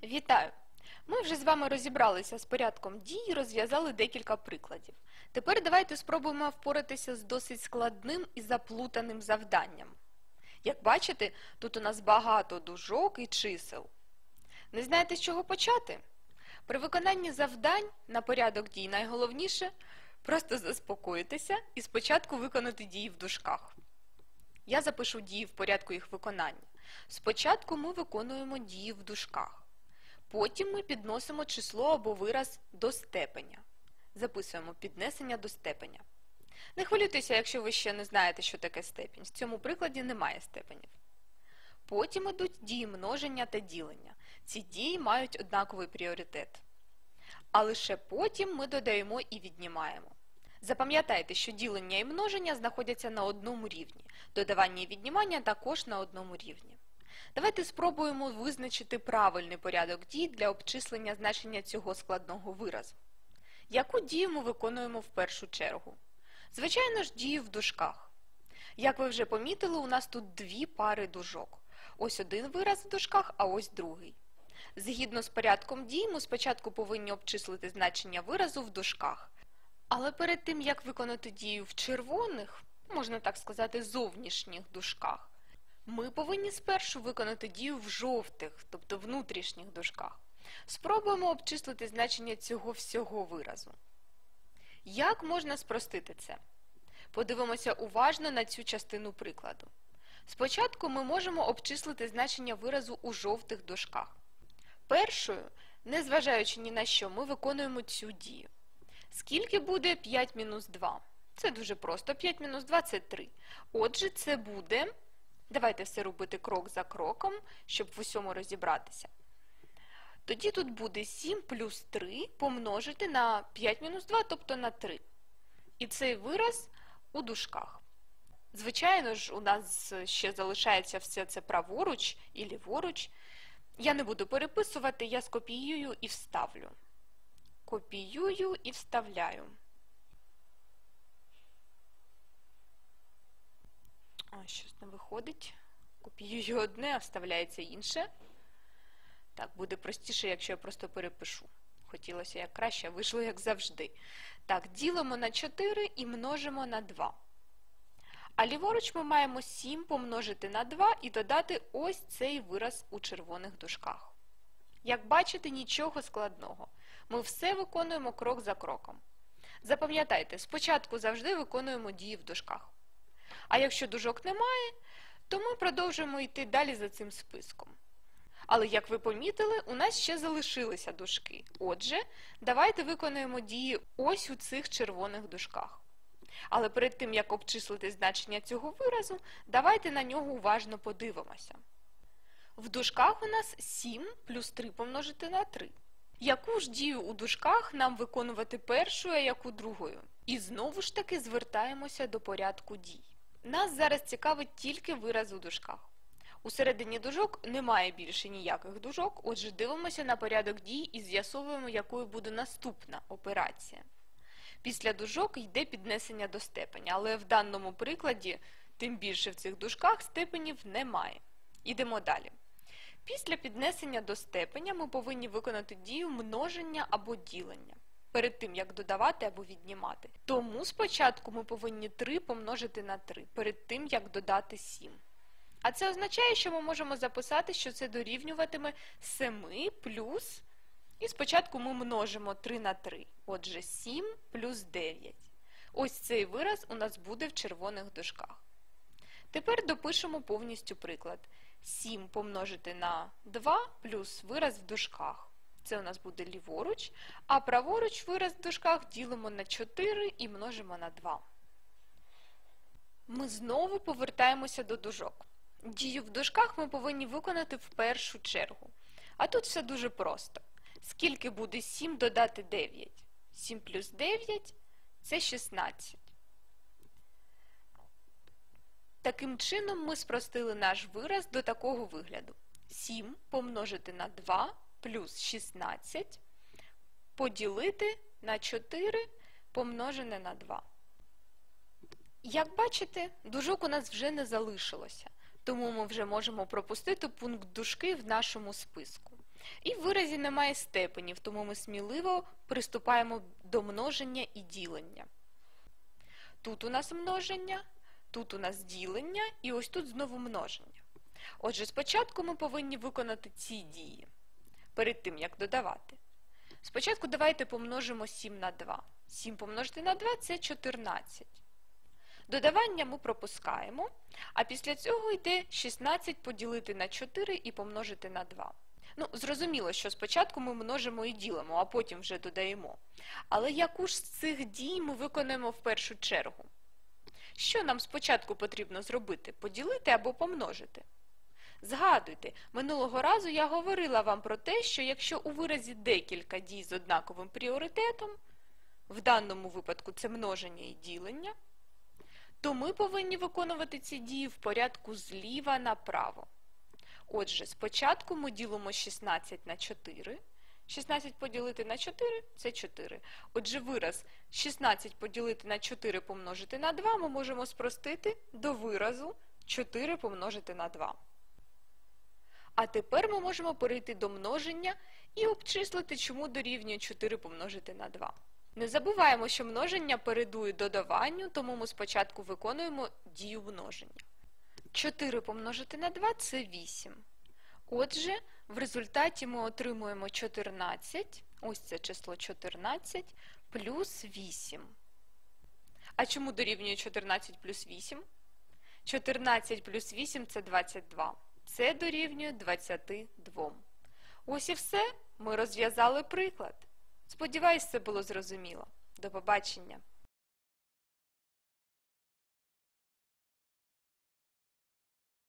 Вітаю! Ми вже з вами розібралися з порядком дій і розв'язали декілька прикладів. Тепер давайте спробуємо впоратися з досить складним і заплутаним завданням. Як бачите, тут у нас багато дужок і чисел. Не знаєте, з чого почати? При виконанні завдань на порядок дій найголовніше просто заспокоїтися і спочатку виконати дії в дужках. Я запишу дії в порядку їх виконання. Спочатку ми виконуємо дії в дужках. Потім ми підносимо число або вираз до степеня. Записуємо піднесення до степеня. Не хвилюйтеся, якщо ви ще не знаєте, що таке степінь. В цьому прикладі немає степенів. Потім ідуть дії множення та ділення. Ці дії мають однаковий пріоритет. А лише потім ми додаємо і віднімаємо. Запам'ятайте, що ділення і множення знаходяться на одному рівні. Додавання і віднімання також на одному рівні. Давайте спробуємо визначити правильний порядок дій для обчислення значення цього складного виразу. Яку дію ми виконуємо в першу чергу? Звичайно ж, дію в дужках. Як ви вже помітили, у нас тут дві пари дужок. Ось один вираз в дужках, а ось другий. Згідно з порядком дій, ми спочатку повинні обчислити значення виразу в дужках. Але перед тим, як виконати дію в червоних, можна так сказати, зовнішніх дужках, ми повинні спершу виконати дію в жовтих, тобто внутрішніх дужках. Спробуємо обчислити значення цього всього виразу. Як можна спростити це? Подивимося уважно на цю частину прикладу. Спочатку ми можемо обчислити значення виразу у жовтих дужках. Першою, незважаючи ні на що, ми виконуємо цю дію. Скільки буде 5 мінус 2? Це дуже просто. 5 мінус 2 – це 3. Отже, це буде... Давайте все робити крок за кроком, щоб в усьому розібратися. Тоді тут буде 7 плюс 3 помножити на 5 мінус 2, тобто на 3. І цей вираз у дужках. Звичайно ж, у нас ще залишається все це праворуч і ліворуч. Я не буду переписувати, я скопіюю і вставлю. Копіюю і вставляю. Щось не виходить. Копіюю одне, а вставляється інше. Так, буде простіше, якщо я просто перепишу. Хотілося як краще, а вийшло як завжди. Так, ділимо на 4 і множимо на 2. А ліворуч ми маємо 7 помножити на 2 і додати ось цей вираз у червоних дужках. Як бачите, нічого складного. Ми все виконуємо крок за кроком. Запам'ятайте, спочатку завжди виконуємо дії в дужках. А якщо дужок немає, то ми продовжуємо йти далі за цим списком. Але, як ви помітили, у нас ще залишилися дужки. Отже, давайте виконуємо дії ось у цих червоних дужках. Але перед тим, як обчислити значення цього виразу, давайте на нього уважно подивимося. В дужках у нас 7 плюс 3 помножити на 3. Яку ж дію у дужках нам виконувати першою, а яку другою? І знову ж таки звертаємося до порядку дій. Нас зараз цікавить тільки вираз у дужках. У середині дужок немає більше ніяких дужок, отже дивимося на порядок дій і з'ясовуємо, якою буде наступна операція. Після дужок йде піднесення до степеня, але в даному прикладі, тим більше в цих дужках, степенів немає. Ідемо далі. Після піднесення до степеня ми повинні виконати дію множення або ділення, перед тим, як додавати або віднімати. Тому спочатку ми повинні 3 помножити на 3, перед тим, як додати 7. А це означає, що ми можемо записати, що це дорівнюватиме 7 плюс, і спочатку ми множимо 3 на 3, отже 7 плюс 9. Ось цей вираз у нас буде в червоних дужках. Тепер допишемо повністю приклад. 7 помножити на 2 плюс вираз в дужках. Це у нас буде ліворуч, а праворуч вираз в дужках ділимо на 4 і множимо на 2. Ми знову повертаємося до дужок. Дію в дужках ми повинні виконати в першу чергу. А тут все дуже просто. Скільки буде 7 додати 9? 7 плюс 9 – це 16. Таким чином ми спростили наш вираз до такого вигляду. 7 помножити на 2 плюс 16 поділити на 4 помножене на 2. Як бачите, дужок у нас вже не залишилося. тому ми вже можемо пропустити пункт дужки в нашому списку. І в виразі немає степенів, тому ми сміливо приступаємо до множення і ділення. Тут у нас множення, тут у нас ділення і ось тут знову множення. Отже, спочатку ми повинні виконати ці дії, перед тим, як додавати. Спочатку давайте помножимо 7 на 2. 7 помножити на 2 – це 14. Додавання ми пропускаємо, а після цього йде 16 поділити на 4 і помножити на 2. Ну, зрозуміло, що спочатку ми множимо і ділимо, а потім вже додаємо. Але яку ж з цих дій ми виконуємо в першу чергу? Що нам спочатку потрібно зробити? Поділити або помножити? Згадуйте, минулого разу я говорила вам про те, що якщо у виразі декілька дій з однаковим пріоритетом, в даному випадку це множення і ділення, то ми повинні виконувати ці дії в порядку зліва направо. Отже, спочатку ми ділимо 16 на 4. 16 поділити на 4 – це 4. Отже, вираз 16 поділити на 4 помножити на 2 ми можемо спростити до виразу 4 помножити на 2. А тепер ми можемо перейти до множення і обчислити, чому дорівнює 4 помножити на 2. Не забуваємо, що множення передує додаванню, тому ми спочатку виконуємо дію множення. 4 помножити на 2 – це 8. Отже, в результаті ми отримуємо 14, ось це число 14, плюс 8. А чому дорівнює 14 плюс 8? 14 плюс 8 – це 22. Це дорівнює 22. Ось і все. Ми розв'язали приклад. Сподіваюсь, це було зрозуміло. До побачення.